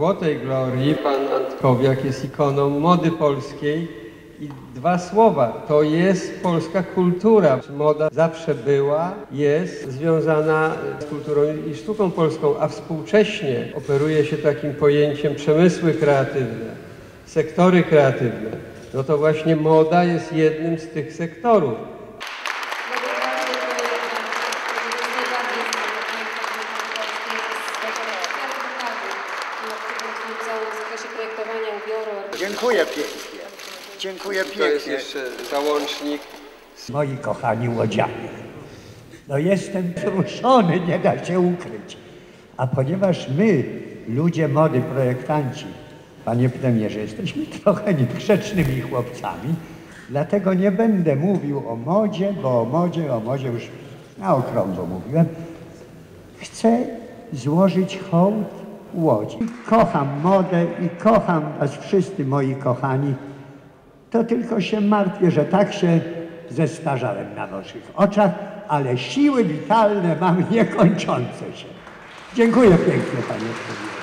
złotej glorii. Pan Antkowiak jest ikoną mody polskiej i dwa słowa, to jest polska kultura. Moda zawsze była, jest związana z kulturą i sztuką polską, a współcześnie operuje się takim pojęciem przemysły kreatywne, sektory kreatywne. No to właśnie moda jest jednym z tych sektorów. Dziękuję pięknie. Dziękuję pięknie. To jest jeszcze załącznik. Moi kochani łodzianie, no jestem wzruszony, nie da się ukryć. A ponieważ my, ludzie mody, projektanci, panie premierze, jesteśmy trochę niegrzecznymi chłopcami, dlatego nie będę mówił o modzie, bo o modzie już na okrągło mówiłem. Chcę złożyć hołd Łodzi. Kocham modę i kocham was wszyscy, moi kochani. To tylko się martwię, że tak się zestarzałem na waszych oczach, ale siły witalne mam niekończące się. Dziękuję pięknie, panie premierze.